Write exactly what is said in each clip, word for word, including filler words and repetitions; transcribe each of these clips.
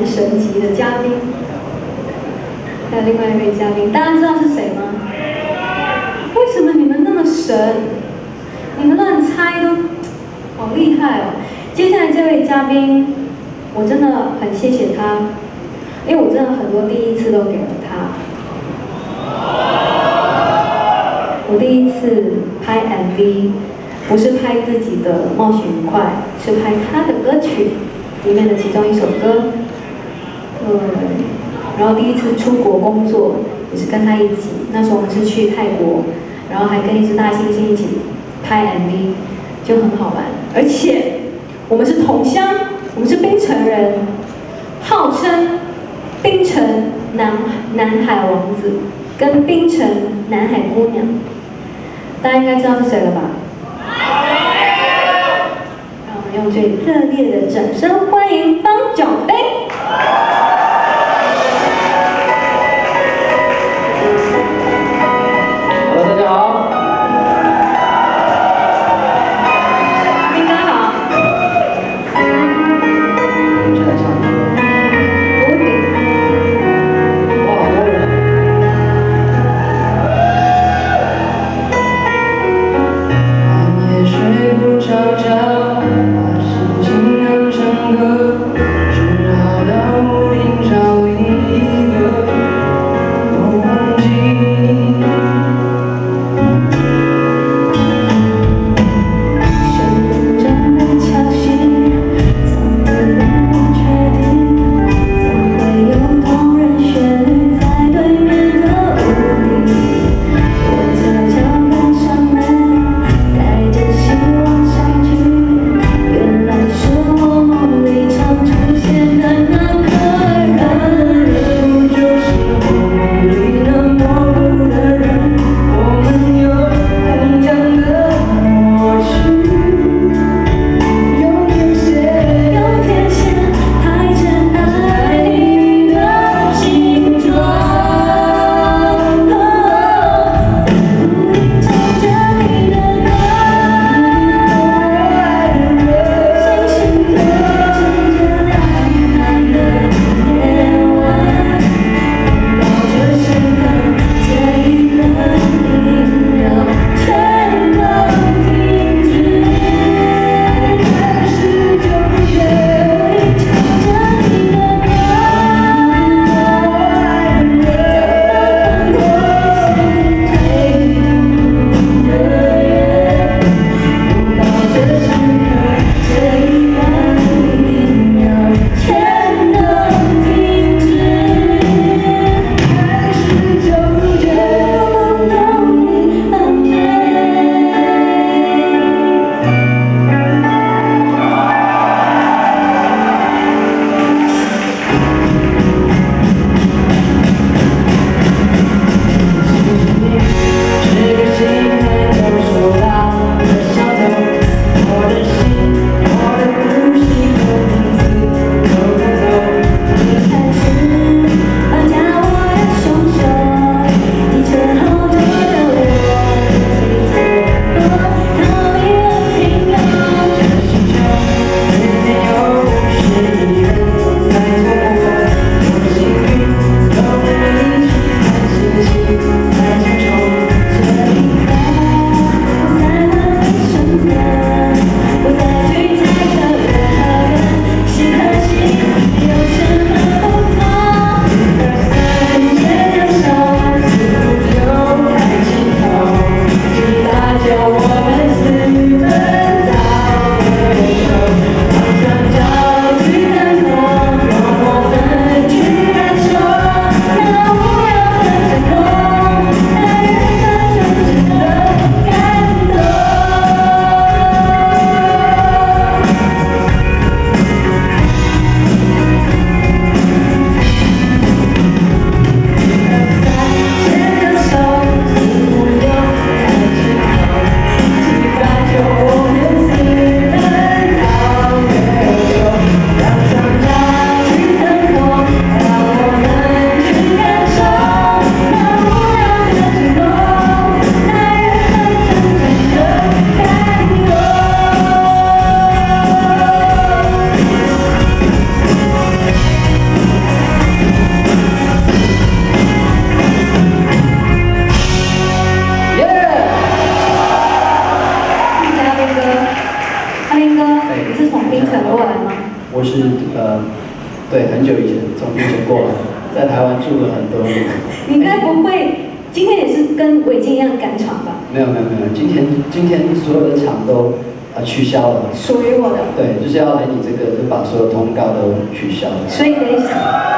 神级的嘉宾，还有另外一位嘉宾，大家知道是谁吗？为什么你们那么神？你们乱猜都好厉害哦！接下来这位嘉宾，我真的很谢谢他，因为我真的很多第一次都给了他。我第一次拍 M V， 不是拍自己的冒险愉快，是拍他的歌曲里面的其中一首歌。对，然后第一次出国工作也是跟他一起，那时候我们是去泰国，然后还跟一只大猩猩一起拍 M V， 就很好玩。而且我们是同乡，我们是槟城人，号称槟城南南海王子跟槟城南海姑娘。大家应该知道是谁了吧？让我们用最热烈的掌声欢迎方皎贝。 Hello， 大家好。 斌哥好。 谁来唱？ 不会。 哇，好多人。半夜睡不着觉，把心情酿成歌，是对，很久以前从以前过来，在台湾住了很多年。 你该不会今天也是跟伟静一样赶场吧？ 没有没有没有，今天今天所有的场都啊、呃、取消了。 属于我的。对， 就是要来你这个，就把所有通告都取消了。 所以等一下。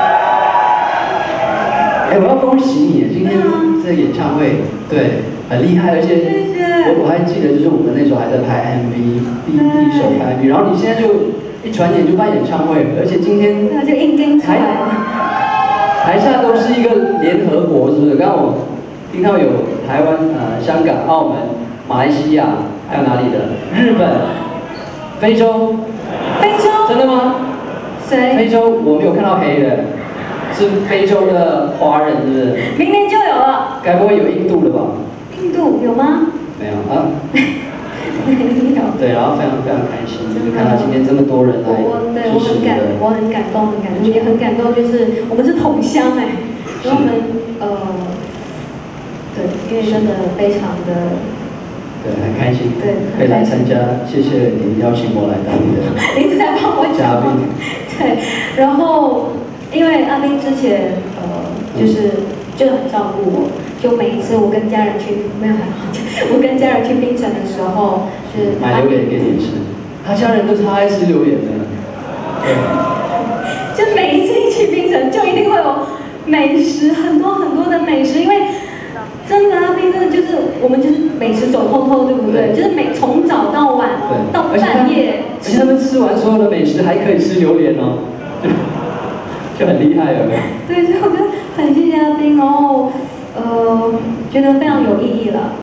哎，我要恭喜你，今天这个演唱会，对，很厉害，而且我我还记得，就是我们那时候还在拍 M V， 第第一首拍 M V， 然后你现在就一转眼就办演唱会，而且今天那就硬跟出来了。 台下都是一个联合国，是不是？刚刚我听到有台湾、呃香港、澳门、马来西亚，还有哪里的？日本、非洲。 非洲？ 真的吗？ 谁？ 非洲我没有看到黑的。是非洲的华人，是不是？ 明年就有了。 该不会有印度的吧？ 印度有吗？ 没有啊。 没有。 对，然后非常非常开心，就是看到今天这么多人来支持你的。 我很感动，很感动，也很感动，就是我们是同乡哎，因为我们呃，对，因为真的非常的。 对，很开心。 对， 可以来参加，谢谢你邀请我来当你的。 你一直在帮我嘉宾。 对，然后。因为阿斌之前呃就是就很照顾我，就每一次我跟家人去没有很好讲，我跟家人去槟城的时候，就是买榴莲给你吃，他家人都超爱吃榴莲的。对。 就每一次一去槟城，就一定会有美食，很多很多的美食，因为真的阿斌真的就是我们就是美食走透透，对不对？就是每从早到晚哦，到半夜， 而且他们吃完所有的美食还可以吃榴莲哦。就很厉害了。 对，所以我就很谢谢阿斌，然后呃，觉得非常有意义了。